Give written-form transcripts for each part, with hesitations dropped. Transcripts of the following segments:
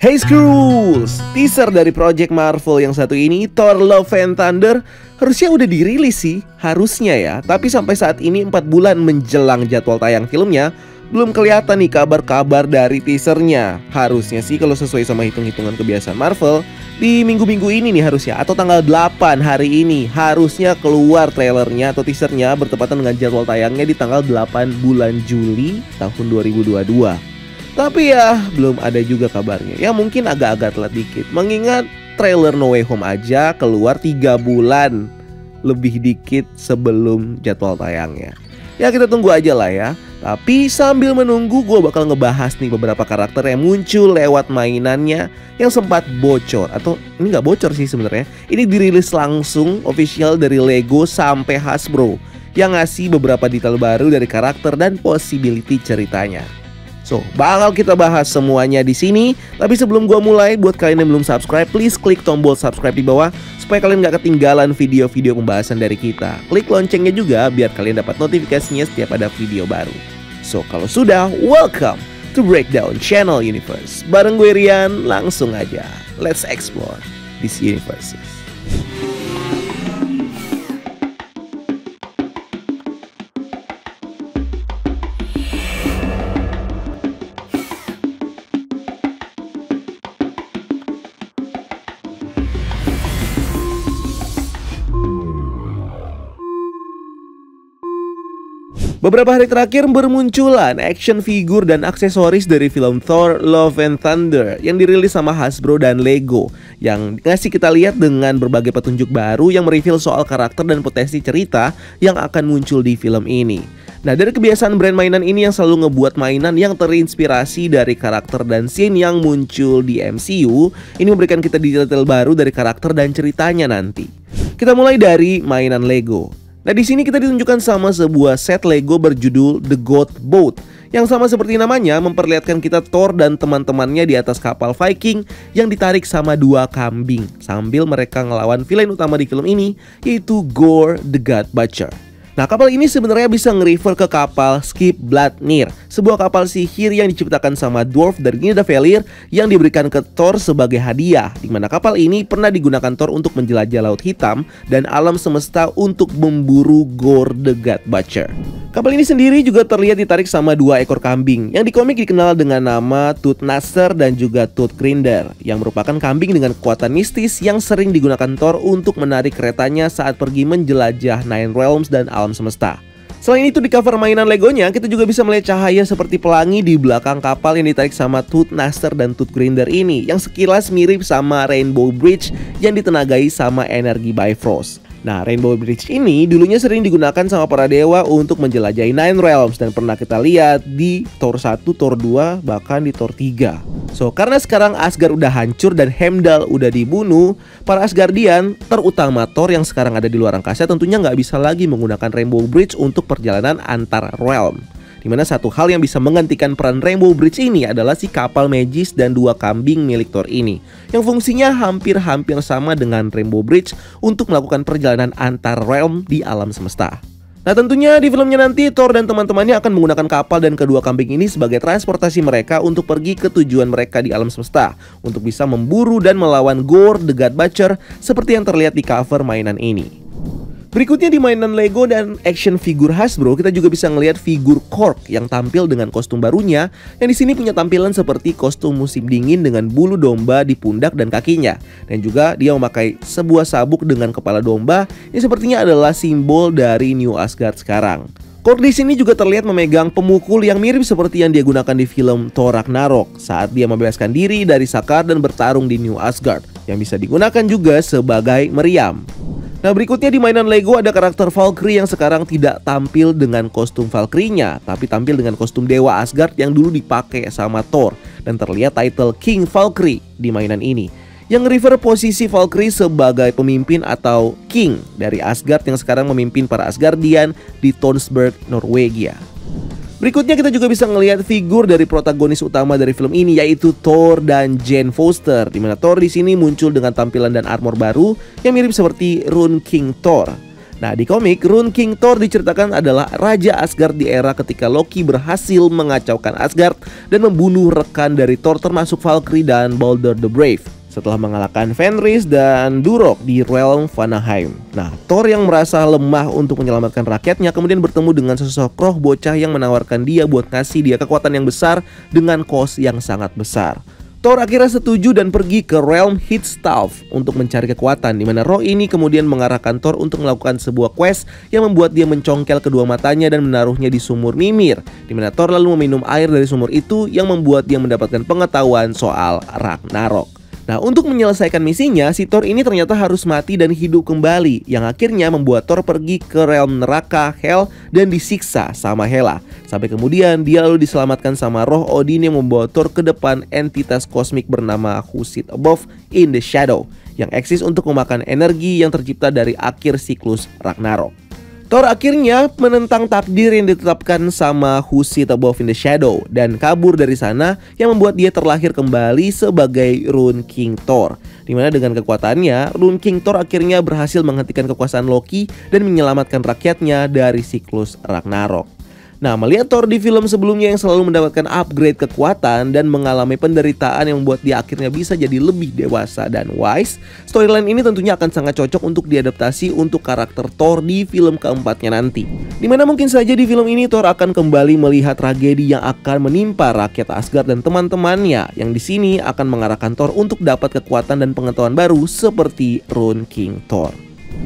Hey Skrulls, teaser dari project Marvel yang satu ini, Thor Love and Thunder, harusnya udah dirilis sih, harusnya ya. Tapi sampai saat ini 4 bulan menjelang jadwal tayang filmnya, belum kelihatan nih kabar-kabar dari teasernya. Harusnya sih kalau sesuai sama hitung-hitungan kebiasaan Marvel, di minggu-minggu ini nih harusnya, atau tanggal 8 hari ini, harusnya keluar trailernya atau teasernya bertepatan dengan jadwal tayangnya di tanggal 8 bulan Juli tahun 2022. Tapi ya belum ada juga kabarnya. Ya mungkin agak-agak telat dikit, mengingat trailer No Way Home aja keluar 3 bulan lebih dikit sebelum jadwal tayangnya. Ya kita tunggu aja lah ya. Tapi sambil menunggu, gue bakal ngebahas nih beberapa karakter yang muncul lewat mainannya yang sempat bocor. Atau ini nggak bocor sih sebenarnya. Ini dirilis langsung official dari Lego sampai Hasbro, yang ngasih beberapa detail baru dari karakter dan possibility ceritanya. So, bakal kita bahas semuanya di sini. Tapi sebelum gua mulai, buat kalian yang belum subscribe, please klik tombol subscribe di bawah supaya kalian gak ketinggalan video-video pembahasan dari kita. Klik loncengnya juga biar kalian dapat notifikasinya setiap ada video baru. So, kalau sudah, welcome to Breakdown Channel Universe. Bareng gue Rian, langsung aja. Let's explore this universe. Beberapa hari terakhir bermunculan action figure dan aksesoris dari film Thor Love and Thunder yang dirilis sama Hasbro dan Lego, yang ngasih kita lihat dengan berbagai petunjuk baru yang mereveal soal karakter dan potensi cerita yang akan muncul di film ini. Nah, dari kebiasaan brand mainan ini yang selalu ngebuat mainan yang terinspirasi dari karakter dan scene yang muncul di MCU, ini memberikan kita detail baru dari karakter dan ceritanya nanti. Kita mulai dari mainan Lego. Nah, di sini kita ditunjukkan sama sebuah set Lego berjudul The God Boat, yang sama seperti namanya memperlihatkan kita Thor dan teman-temannya di atas kapal Viking yang ditarik sama 2 kambing sambil mereka ngelawan villain utama di film ini, yaitu Gorr the God Butcher. Nah, kapal ini sebenarnya bisa nge-refer ke kapal Skibladnir, sebuah kapal sihir yang diciptakan sama dwarf dari Nidavellir yang diberikan ke Thor sebagai hadiah, di mana kapal ini pernah digunakan Thor untuk menjelajah Laut Hitam dan alam semesta untuk memburu Gorr the God Butcher. Kapal ini sendiri juga terlihat ditarik sama 2 ekor kambing yang di komik dikenal dengan nama Tooth-Gnasser dan juga Tooth-Grinder, yang merupakan kambing dengan kekuatan mistis yang sering digunakan Thor untuk menarik keretanya saat pergi menjelajah Nine Realms dan alam semesta. Selain itu, di cover mainan Legonya kita juga bisa melihat cahaya seperti pelangi di belakang kapal yang ditarik sama Tooth-Gnasser dan Tooth-Grinder ini, yang sekilas mirip sama Rainbow Bridge yang ditenagai sama energi Bifrost. Nah, Rainbow Bridge ini dulunya sering digunakan sama para dewa untuk menjelajahi Nine Realms dan pernah kita lihat di Thor 1, Thor 2, bahkan di Thor 3. So, karena sekarang Asgard udah hancur dan Heimdall udah dibunuh, para Asgardian, terutama Thor yang sekarang ada di luar angkasa, tentunya nggak bisa lagi menggunakan Rainbow Bridge untuk perjalanan antar realm. Dimana satu hal yang bisa menggantikan peran Rainbow Bridge ini adalah si kapal Magis dan 2 kambing milik Thor ini, yang fungsinya hampir-hampir sama dengan Rainbow Bridge untuk melakukan perjalanan antar realm di alam semesta. Nah, tentunya di filmnya nanti Thor dan teman-temannya akan menggunakan kapal dan kedua kambing ini sebagai transportasi mereka untuk pergi ke tujuan mereka di alam semesta, untuk bisa memburu dan melawan Gorr the God Butcher seperti yang terlihat di cover mainan ini. Berikutnya di mainan Lego dan action figure Hasbro, kita juga bisa ngelihat figur Korg yang tampil dengan kostum barunya, yang di sini punya tampilan seperti kostum musim dingin dengan bulu domba di pundak dan kakinya, dan juga dia memakai sebuah sabuk dengan kepala domba yang sepertinya adalah simbol dari New Asgard sekarang. Korg di sini juga terlihat memegang pemukul yang mirip seperti yang dia gunakan di film Thor Ragnarok saat dia membebaskan diri dari Sakar dan bertarung di New Asgard, yang bisa digunakan juga sebagai meriam. Nah, berikutnya di mainan Lego ada karakter Valkyrie yang sekarang tidak tampil dengan kostum Valkyrie-nya, tapi tampil dengan kostum Dewa Asgard yang dulu dipakai sama Thor, dan terlihat title King Valkyrie di mainan ini, yang refer posisi Valkyrie sebagai pemimpin atau King dari Asgard yang sekarang memimpin para Asgardian di Tonsberg, Norwegia. Berikutnya kita juga bisa ngelihat figur dari protagonis utama dari film ini, yaitu Thor dan Jane Foster, di mana Thor di sini muncul dengan tampilan dan armor baru yang mirip seperti Rune King Thor. Nah, di komik, Rune King Thor diceritakan adalah Raja Asgard di era ketika Loki berhasil mengacaukan Asgard dan membunuh rekan dari Thor termasuk Valkyrie dan Balder the Brave setelah mengalahkan Fenris dan Durok di realm Vanaheim. Nah, Thor yang merasa lemah untuk menyelamatkan rakyatnya kemudian bertemu dengan sosok roh bocah yang menawarkan dia buat ngasih dia kekuatan yang besar dengan kos yang sangat besar. Thor akhirnya setuju dan pergi ke realm Heatstaf untuk mencari kekuatan, di mana roh ini kemudian mengarahkan Thor untuk melakukan sebuah quest yang membuat dia mencongkel kedua matanya dan menaruhnya di sumur Mimir, di mana Thor lalu meminum air dari sumur itu yang membuat dia mendapatkan pengetahuan soal Ragnarok. Nah, untuk menyelesaikan misinya, si Thor ini ternyata harus mati dan hidup kembali, yang akhirnya membuat Thor pergi ke realm neraka Hel dan disiksa sama Hela. Sampai kemudian dia lalu diselamatkan sama roh Odin yang membawa Thor ke depan entitas kosmik bernama Who Sit Above in the Shadow, yang eksis untuk memakan energi yang tercipta dari akhir siklus Ragnarok. Thor akhirnya menentang takdir yang ditetapkan sama Who Sit Above in the Shadow dan kabur dari sana, yang membuat dia terlahir kembali sebagai Rune King Thor, dimana dengan kekuatannya Rune King Thor akhirnya berhasil menghentikan kekuasaan Loki dan menyelamatkan rakyatnya dari siklus Ragnarok. Nah, melihat Thor di film sebelumnya yang selalu mendapatkan upgrade kekuatan dan mengalami penderitaan yang membuat dia akhirnya bisa jadi lebih dewasa dan wise, storyline ini tentunya akan sangat cocok untuk diadaptasi untuk karakter Thor di film keempatnya nanti. Dimana mungkin saja di film ini Thor akan kembali melihat tragedi yang akan menimpa rakyat Asgard dan teman-temannya, yang di sini akan mengarahkan Thor untuk dapat kekuatan dan pengetahuan baru seperti Rune King Thor.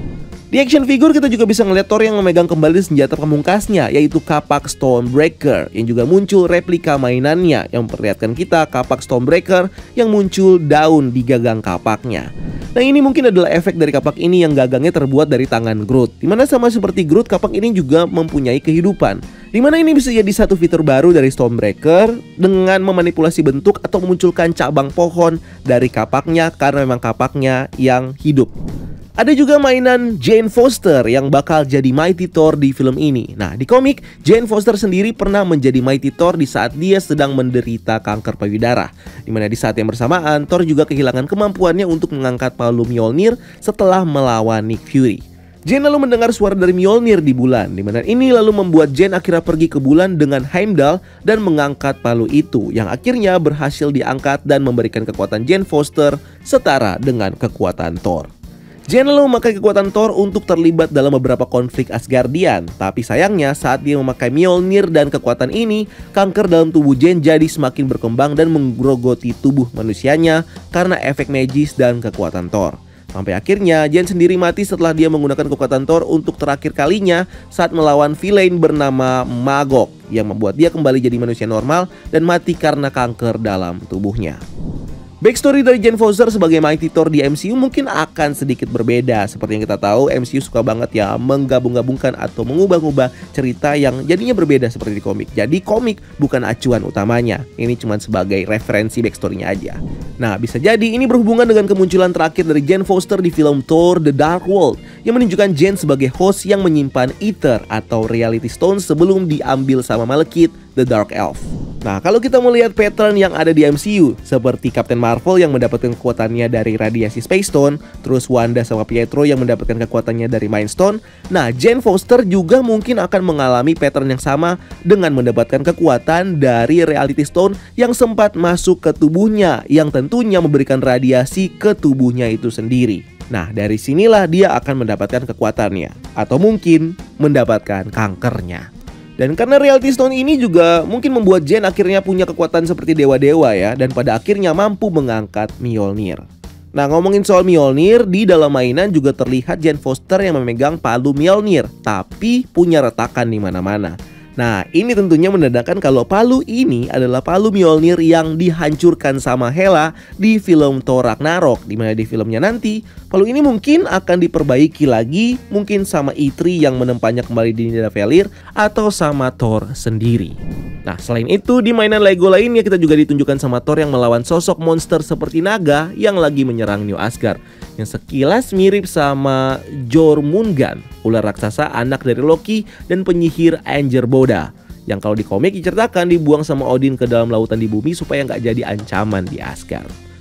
Di action figure kita juga bisa ngeliat Thor yang memegang kembali senjata pamungkasnya, yaitu kapak Stormbreaker, yang juga muncul replika mainannya yang memperlihatkan kita kapak Stormbreaker yang muncul daun di gagang kapaknya. Nah, ini mungkin adalah efek dari kapak ini yang gagangnya terbuat dari tangan Groot, dimana sama seperti Groot, kapak ini juga mempunyai kehidupan, dimana ini bisa jadi satu fitur baru dari Stormbreaker dengan memanipulasi bentuk atau memunculkan cabang pohon dari kapaknya karena memang kapaknya yang hidup. Ada juga mainan Jane Foster yang bakal jadi Mighty Thor di film ini. Nah, di komik, Jane Foster sendiri pernah menjadi Mighty Thor di saat dia sedang menderita kanker payudara, dimana di saat yang bersamaan Thor juga kehilangan kemampuannya untuk mengangkat palu Mjolnir setelah melawan Nick Fury. Jane lalu mendengar suara dari Mjolnir di bulan, dimana ini lalu membuat Jane akhirnya pergi ke bulan dengan Heimdall dan mengangkat palu itu, yang akhirnya berhasil diangkat dan memberikan kekuatan Jane Foster setara dengan kekuatan Thor. Jane lalu memakai kekuatan Thor untuk terlibat dalam beberapa konflik Asgardian, tapi sayangnya saat dia memakai Mjolnir dan kekuatan ini, kanker dalam tubuh Jane jadi semakin berkembang dan menggerogoti tubuh manusianya karena efek magis dan kekuatan Thor. Sampai akhirnya Jane sendiri mati setelah dia menggunakan kekuatan Thor untuk terakhir kalinya saat melawan villain bernama Magog, yang membuat dia kembali jadi manusia normal dan mati karena kanker dalam tubuhnya. Backstory dari Jane Foster sebagai Mighty Thor di MCU mungkin akan sedikit berbeda. Seperti yang kita tahu, MCU suka banget ya menggabung-gabungkan atau mengubah-ubah cerita yang jadinya berbeda seperti di komik. Jadi komik bukan acuan utamanya, ini cuma sebagai referensi backstory-nya aja. Nah, bisa jadi ini berhubungan dengan kemunculan terakhir dari Jane Foster di film Thor The Dark World, yang menunjukkan Jane sebagai host yang menyimpan Ether atau Reality Stone sebelum diambil sama Malekith, The Dark Elf. Nah, kalau kita melihat pattern yang ada di MCU, seperti Captain Marvel yang mendapatkan kekuatannya dari radiasi Space Stone, terus Wanda sama Pietro yang mendapatkan kekuatannya dari Mind Stone, nah Jane Foster juga mungkin akan mengalami pattern yang sama dengan mendapatkan kekuatan dari Reality Stone yang sempat masuk ke tubuhnya, yang tentunya memberikan radiasi ke tubuhnya itu sendiri. Nah, dari sinilah dia akan mendapatkan kekuatannya, atau mungkin mendapatkan kankernya. Dan karena Reality Stone ini juga mungkin membuat Jane akhirnya punya kekuatan seperti dewa-dewa ya, dan pada akhirnya mampu mengangkat Mjolnir. Nah, ngomongin soal Mjolnir, di dalam mainan juga terlihat Jane Foster yang memegang palu Mjolnir, tapi punya retakan di mana-mana. Nah, ini tentunya menandakan kalau palu ini adalah palu Mjolnir yang dihancurkan sama Hela di film Thor Ragnarok, dimana di filmnya nanti palu ini mungkin akan diperbaiki lagi, mungkin sama Eitri yang menempanya kembali di Nidavellir atau sama Thor sendiri. Nah, selain itu di mainan Lego lainnya kita juga ditunjukkan sama Thor yang melawan sosok monster seperti naga yang lagi menyerang New Asgard, yang sekilas mirip sama Jormungand, ular raksasa anak dari Loki dan penyihir Angerboda, yang kalau di komik diceritakan dibuang sama Odin ke dalam lautan di bumi supaya nggak jadi ancaman di Asgard.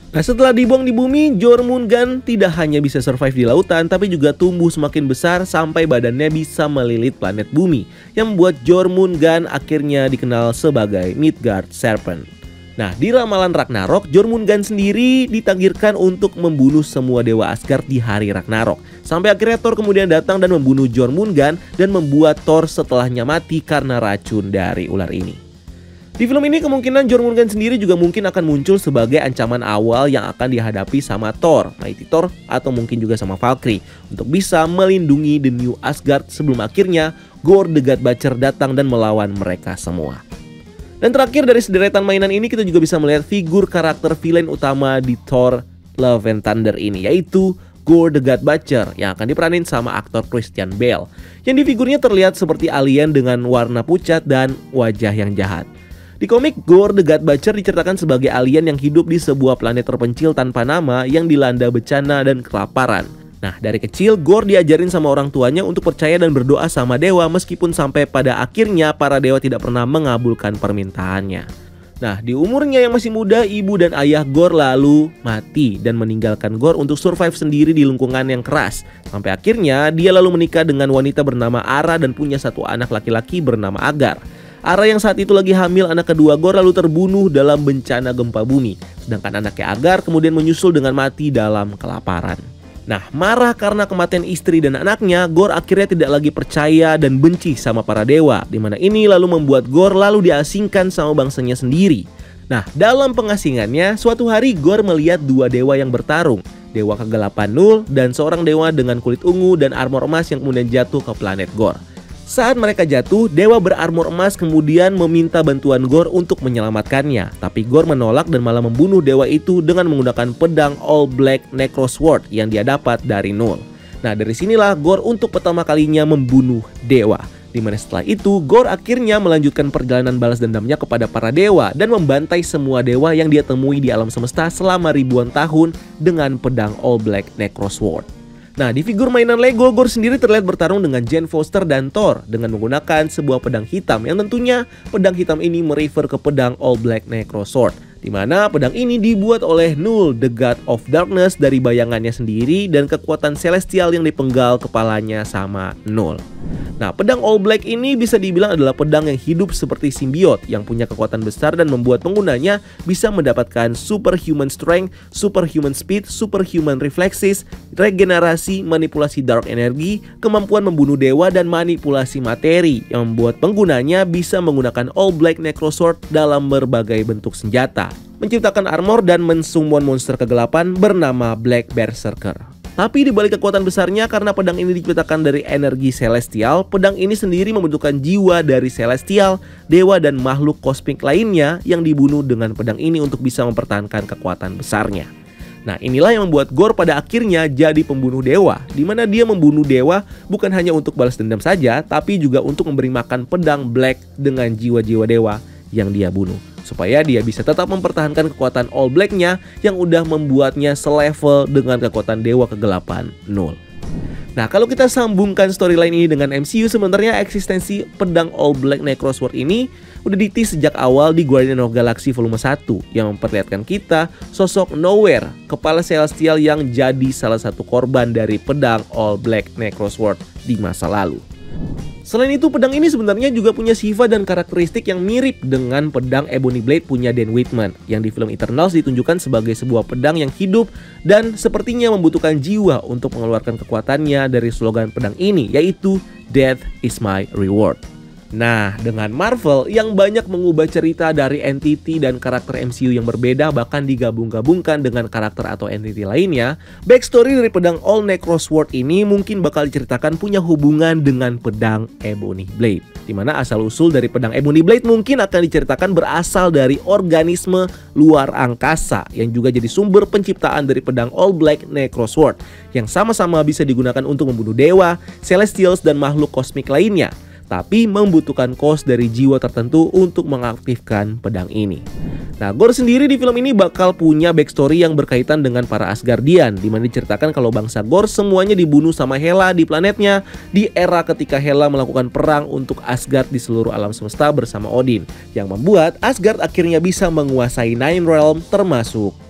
Nah, setelah dibuang di bumi, Jormungand tidak hanya bisa survive di lautan, tapi juga tumbuh semakin besar sampai badannya bisa melilit planet bumi, yang membuat Jormungand akhirnya dikenal sebagai Midgard Serpent. Nah, di ramalan Ragnarok, Jormungand sendiri ditakdirkan untuk membunuh semua dewa Asgard di hari Ragnarok. Sampai akhirnya Thor kemudian datang dan membunuh Jormungand dan membuat Thor setelahnya mati karena racun dari ular ini. Di film ini kemungkinan Jormungand sendiri juga mungkin akan muncul sebagai ancaman awal yang akan dihadapi sama Thor, Mighty Thor, atau mungkin juga sama Valkyrie untuk bisa melindungi The New Asgard sebelum akhirnya Gorr the God Butcher datang dan melawan mereka semua. Dan terakhir dari sederetan mainan ini kita juga bisa melihat figur karakter villain utama di Thor Love and Thunder ini, yaitu Gorr the God Butcher yang akan diperanin sama aktor Christian Bale, yang di figurnya terlihat seperti alien dengan warna pucat dan wajah yang jahat. Di komik, Gorr the God Butcher diceritakan sebagai alien yang hidup di sebuah planet terpencil tanpa nama yang dilanda bencana dan kelaparan. Nah, dari kecil Gorr diajarin sama orang tuanya untuk percaya dan berdoa sama dewa, meskipun sampai pada akhirnya para dewa tidak pernah mengabulkan permintaannya. Nah, di umurnya yang masih muda, ibu dan ayah Gorr lalu mati dan meninggalkan Gorr untuk survive sendiri di lingkungan yang keras. Sampai akhirnya dia lalu menikah dengan wanita bernama Ara dan punya satu anak laki-laki bernama Agar. Ara yang saat itu lagi hamil anak kedua Gorr lalu terbunuh dalam bencana gempa bumi. Sedangkan anaknya Agar kemudian menyusul dengan mati dalam kelaparan. Nah, marah karena kematian istri dan anaknya, Gorr akhirnya tidak lagi percaya dan benci sama para dewa. Dimana ini lalu membuat Gorr lalu diasingkan sama bangsanya sendiri. Nah, dalam pengasingannya, suatu hari Gorr melihat dua dewa yang bertarung. Dewa kegelapan Null dan seorang dewa dengan kulit ungu dan armor emas yang kemudian jatuh ke planet Gorr. Saat mereka jatuh, dewa berarmor emas kemudian meminta bantuan Gorr untuk menyelamatkannya. Tapi Gorr menolak dan malah membunuh dewa itu dengan menggunakan pedang All Black Necro Sword yang dia dapat dari Null. Nah, dari sinilah Gorr untuk pertama kalinya membunuh dewa. Dimana setelah itu, Gorr akhirnya melanjutkan perjalanan balas dendamnya kepada para dewa dan membantai semua dewa yang dia temui di alam semesta selama ribuan tahun dengan pedang All Black Necro Sword. Nah, di figur mainan Lego, Gorr sendiri terlihat bertarung dengan Jane Foster dan Thor dengan menggunakan sebuah pedang hitam yang tentunya pedang hitam ini merefer ke pedang All Black Necro Sword, di mana pedang ini dibuat oleh Null, the God of Darkness, dari bayangannya sendiri dan kekuatan celestial yang dipenggal kepalanya sama Null. Nah, pedang All Black ini bisa dibilang adalah pedang yang hidup seperti simbiot yang punya kekuatan besar dan membuat penggunanya bisa mendapatkan superhuman strength, superhuman speed, superhuman reflexes, regenerasi, manipulasi dark energy, kemampuan membunuh dewa, dan manipulasi materi yang membuat penggunanya bisa menggunakan All Black Necro Sword dalam berbagai bentuk senjata, menciptakan armor dan mensummon monster kegelapan bernama Black Berserker. Tapi dibalik kekuatan besarnya, karena pedang ini diciptakan dari energi celestial, pedang ini sendiri membutuhkan jiwa dari celestial, dewa dan makhluk kosmik lainnya yang dibunuh dengan pedang ini untuk bisa mempertahankan kekuatan besarnya. Nah, inilah yang membuat Gorr pada akhirnya jadi pembunuh dewa, di mana dia membunuh dewa bukan hanya untuk balas dendam saja, tapi juga untuk memberi makan pedang Black dengan jiwa-jiwa dewa yang dia bunuh, supaya dia bisa tetap mempertahankan kekuatan All Black-nya yang udah membuatnya selevel dengan kekuatan dewa kegelapan Null. Nah, kalau kita sambungkan storyline ini dengan MCU, sebenarnya eksistensi pedang All Black Necro Sword ini udah ditis sejak awal di Guardian of Galaxy volume 1 yang memperlihatkan kita sosok Knowhere, kepala celestial yang jadi salah satu korban dari pedang All Black Necro Sword di masa lalu. Selain itu, pedang ini sebenarnya juga punya sifat dan karakteristik yang mirip dengan pedang Ebony Blade punya Dan Whitman, yang di film Eternals ditunjukkan sebagai sebuah pedang yang hidup dan sepertinya membutuhkan jiwa untuk mengeluarkan kekuatannya dari slogan pedang ini, yaitu Death is my reward. Nah, dengan Marvel yang banyak mengubah cerita dari entity dan karakter MCU yang berbeda, bahkan digabung-gabungkan dengan karakter atau entity lainnya, backstory dari pedang All Necro Sword ini mungkin bakal diceritakan punya hubungan dengan pedang Ebony Blade, dimana asal-usul dari pedang Ebony Blade mungkin akan diceritakan berasal dari organisme luar angkasa yang juga jadi sumber penciptaan dari pedang All Black Necro Sword, yang sama-sama bisa digunakan untuk membunuh dewa, celestials, dan makhluk kosmik lainnya, tapi membutuhkan cost dari jiwa tertentu untuk mengaktifkan pedang ini. Nah, Gorr sendiri di film ini bakal punya backstory yang berkaitan dengan para Asgardian, di mana diceritakan kalau bangsa Gorr semuanya dibunuh sama Hela di planetnya di era ketika Hela melakukan perang untuk Asgard di seluruh alam semesta bersama Odin, yang membuat Asgard akhirnya bisa menguasai Nine Realm termasuk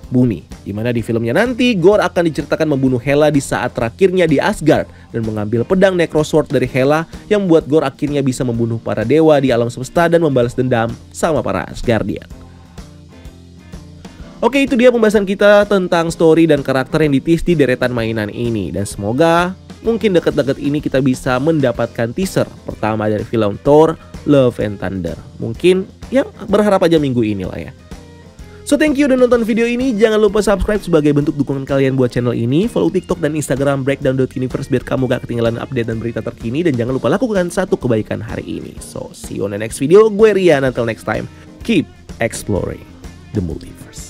bumi. Dimana di filmnya nanti Gorr akan diceritakan membunuh Hela di saat terakhirnya di Asgard dan mengambil pedang Necrosword dari Hela yang membuat Gorr akhirnya bisa membunuh para dewa di alam semesta dan membalas dendam sama para Asgardian. Oke, itu dia pembahasan kita tentang story dan karakter yang ditis di deretan mainan ini. Dan semoga mungkin dekat-dekat ini kita bisa mendapatkan teaser pertama dari film Thor Love and Thunder. Mungkin ya berharap aja minggu ini lah ya. So thank you udah nonton video ini. Jangan lupa subscribe sebagai bentuk dukungan kalian buat channel ini. Follow TikTok dan Instagram breakdown.universe biar kamu gak ketinggalan update dan berita terkini. Dan jangan lupa lakukan satu kebaikan hari ini. So see you on the next video. Gue Rian, until next time. Keep exploring the multiverse.